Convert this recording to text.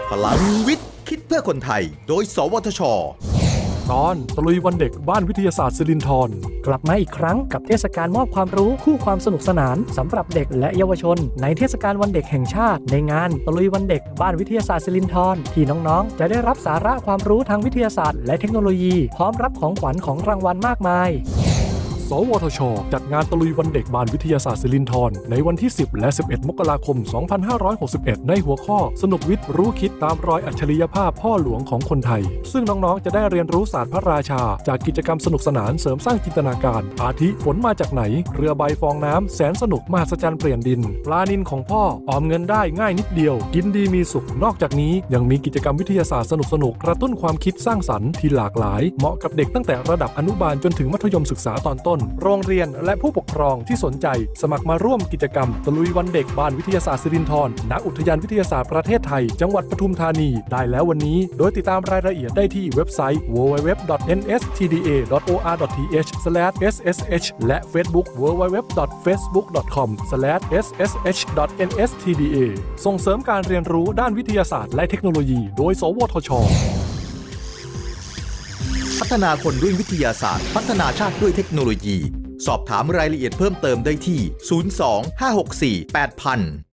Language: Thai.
พลังวิทย์คิดเพื่อคนไทยโดยสวทช. ตอนตะลุยวันเด็กบ้านวิทยาศาสตร์สิรินธรกลับมาอีกครั้งกับเทศกาลมอบความรู้คู่ความสนุกสนานสำหรับเด็กและเยาวชนในเทศกาลวันเด็กแห่งชาติในงานตะลุยวันเด็กบ้านวิทยาศาสตร์สิรินธรที่น้องๆจะได้รับสาระความรู้ทางวิทยาศาสตร์และเทคโนโลยีพร้อมรับของขวัญของรางวัลมากมายสวทช.จัดงานตะลุยวันเด็กบ้านวิทยาศาสตร์สิรินธรในวันที่10และ11มกราคม2561ในหัวข้อสนุกวิทย์รู้คิดตามรอยอัจฉริยภาพพ่อหลวงของคนไทยซึ่งน้องๆจะได้เรียนรู้ศาสตร์พระราชาจากกิจกรรมสนุกสนานเสริมสร้างจินตนาการอาทิฝนมาจากไหนเรือใบฟองน้ำแสนสนุกมหัศจรรย์เปลี่ยนดินปลานิลของพ่อออมเงินได้ง่ายนิดเดียวกินดีมีสุขนอกจากนี้ยังมีกิจกรรมวิทยาศาสตร์สนุกๆกระตุ้นความคิดสร้างสรรค์ที่หลากหลายเหมาะกับเด็กตั้งแต่ระดับอนุบาลจนถึงมัธยมศึกษาตอนต้นโรงเรียนและผู้ปกครองที่สนใจสมัครมาร่วมกิจกรรมตะลุยวันเด็กบ้านวิทยาศาสตร์สิรินธรณอุทยานวิทยาศาสตร์ประเทศไทยจังหวัดปทุมธานีได้แล้ววันนี้โดยติดตามรายละเอียดได้ที่เว็บไซต์ www.nstda.or.th/ssh และ Facebook www.facebook.com/ssh.nstda ส่งเสริมการเรียนรู้ด้านวิทยาศาสตร์และเทคโนโลยีโดยสวทช. พัฒนาคนด้วยวิทยาศาสตร์พัฒนาชาติด้วยเทคโนโลยีสอบถามรายละเอียดเพิ่มเติมได้ที่ 02 564 8000